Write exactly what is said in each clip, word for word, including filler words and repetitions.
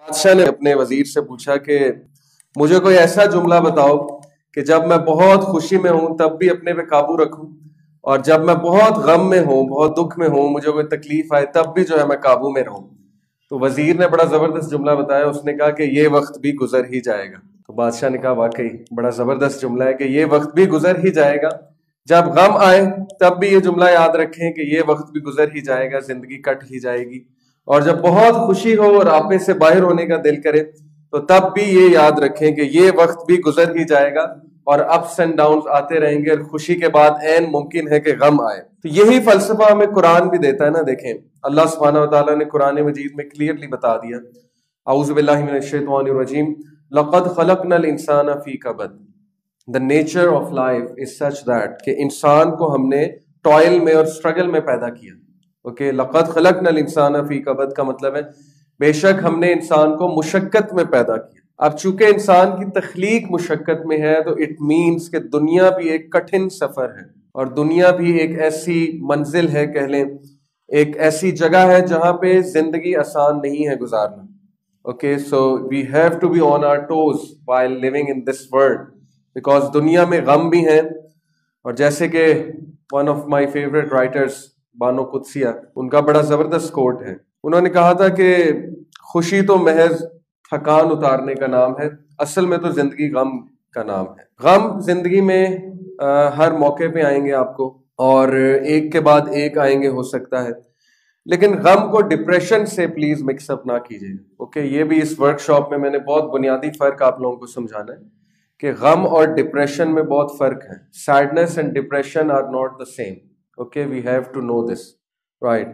بادشاہ نے اپنے وزیر سے پوچھا کہ مجھے کوئی ایسا جملہ بتاؤ کہ جب میں بہت خوشی میں ہوں تب بھی اپنے پہ قابو رکھوں، اور جب میں بہت غم میں ہوں، بہت دکھ میں ہوں، مجھے کوئی تکلیف آئے تب بھی جو ہے میں قابو میں رہوں۔ تو وزیر نے بڑا زبردست جملہ بتایا، اس نے کہا کہ یہ وقت بھی گزر ہی جائے گا۔ تو بادشاہ نے کہا واقعی بڑا زبردست جملہ ہے کہ یہ وقت بھی گزر ہی جائے گا۔ جب غم آئے تب بھی یہ جملہ یاد رکھیں کہ یہ وقت بھی گزر ہی جائے گا، زندگی کٹ ہی جائے گی، اور جب بہت خوشی ہو اور آپے سے باہر ہونے کا دل کرے تو تب بھی یہ یاد رکھیں کہ یہ وقت بھی گزر ہی جائے گا، اور اپس اینڈ ڈاؤنز آتے رہیں گے، اور خوشی کے بعد عین ممکن ہے کہ غم آئے۔ تو یہی فلسفہ ہمیں قرآن بھی دیتا ہے نا۔ دیکھیں اللہ سبحانہ وتعالیٰ نے قرآن مجید میں کلیئرلی بتا دیا، اعوذ باللہ من الشیطان الرجیم، لقد خلقنا الانسان فی کبد، the nature of life is such that کہ انسان کو ہم نے ٹوائل میں اور سٹرگل میں پیدا کیا۔ اوکے، لقد خلقنا الانسان فی کبد کا مطلب ہے بے شک ہم نے انسان کو مشقت میں پیدا کیا۔ اب چونکہ انسان کی تخلیق مشقت میں ہے تو اٹ مینس کہ دنیا بھی ایک کٹھن سفر ہے، اور دنیا بھی ایک ایسی منزل ہے، کہہ لیں ایک ایسی جگہ ہے جہاں پہ زندگی آسان نہیں ہے گزارنا۔ Okay, so we have to be on our toes while living in this world، because دنیا میں غم بھی ہیں۔ اور جیسے کہ one of my favourite writers Bano Qudsia, ان کا بڑا زبردست کوٹ ہے، انہوں نے کہا تھا کہ خوشی تو محض تھکان اتارنے کا نام ہے، اصل میں تو زندگی غم کا نام ہے۔ غم زندگی میں ہر موقع پہ آئیں گے آپ کو، اور ایک کے بعد ایک آئیں گے ہو سکتا ہے، لیکن غم کو ڈپریشن سے پلیز مکس اپ نہ کیجیے۔ اوکے، یہ بھی اس ورک شاپ میں میں نے بہت بنیادی فرق آپ لوگوں کو سمجھانا ہے کہ غم اور ڈپریشن میں بہت فرق ہے۔ Sadness and depression are not the same. Okay, we have to know this, right.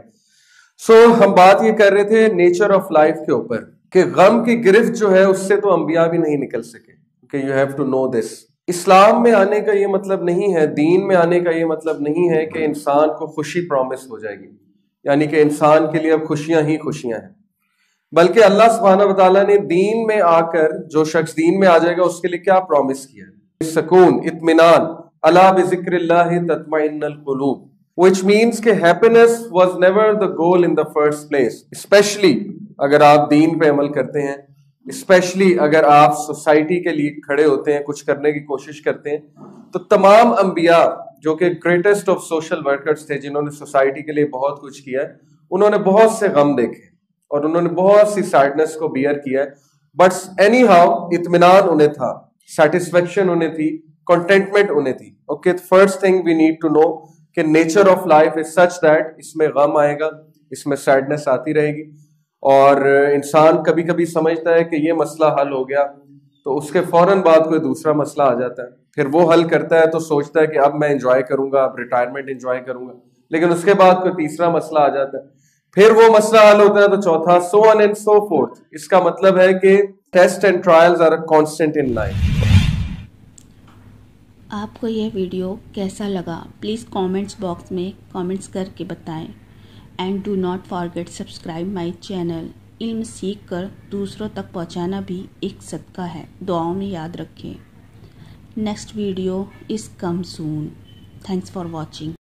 So ہم بات یہ کر رہے تھے نیچر آف لائف کے اوپر کہ غم کی گرفت جو ہے اس سے تو انبیاء بھی نہیں نکل سکے۔ Okay, you have to know this. اسلام میں آنے کا یہ مطلب نہیں ہے، دین میں آنے کا یہ مطلب نہیں ہے کہ انسان کو خوشی پرومس ہو جائے گی، یعنی کہ انسان کے لیے اب خوشیاں ہی خوشیاں ہیں، بلکہ اللہ سبحانہ وتعالیٰ نے دین میں آ کر جو شخص دین میں آ جائے گا اس کے لیے کیا پرومس کیا ہے؟ سکون، اطمینان، الا بذکر اللہ تطمئن القلوب، which means کہ happiness was never the goal in the first place، especially اگر آپ دین پہ عمل کرتے ہیں، اسپیشلی اگر آپ سوسائٹی کے لیے کھڑے ہوتے ہیں، کچھ کرنے کی کوشش کرتے ہیں، تو تمام انبیاء جو کہ گریٹسٹ آف سوشل ورکرز تھے، جنہوں نے سوسائٹی کے لیے بہت کچھ کیا ہے، انہوں نے بہت سے غم دیکھے اور انہوں نے بہت سی سیڈنس کو بیئر کیا ہے، بٹ اینی ہاؤ اطمینان انہیں تھا، سیٹسفیکشن انہیں تھی، کنٹینٹمنٹ انہیں تھی۔ Okay, first thing we need to know کہ nature of life is such that اس میں غم آئے گا، اس میں سیڈنس آتی رہے گی، اور انسان کبھی کبھی سمجھتا ہے کہ یہ مسئلہ حل ہو گیا تو اس کے فوراً بعد کوئی دوسرا مسئلہ آ جاتا ہے، پھر وہ حل کرتا ہے تو سوچتا ہے کہ اب میں انجوائے کروں گا، اب ریٹائرمنٹ انجوائے کروں گا، لیکن اس کے بعد کوئی تیسرا مسئلہ آ جاتا ہے، پھر وہ مسئلہ حل ہوتا ہے تو چوتھا، سو آن اینڈ سو فورتھ۔ اس کا مطلب ہے کہ test and trials are constant in life. آپ کو یہ ویڈیو کیسا لگا پلیز کامنٹس باکس میں کامنٹس کر کے بتائیں، and do not forget subscribe my channel. علم سیکھ کر دوسروں تک پہنچانا بھی ایک صدقہ ہے، دعاؤں میں یاد رکھیں۔ Next video is come soon. Thanks for watching.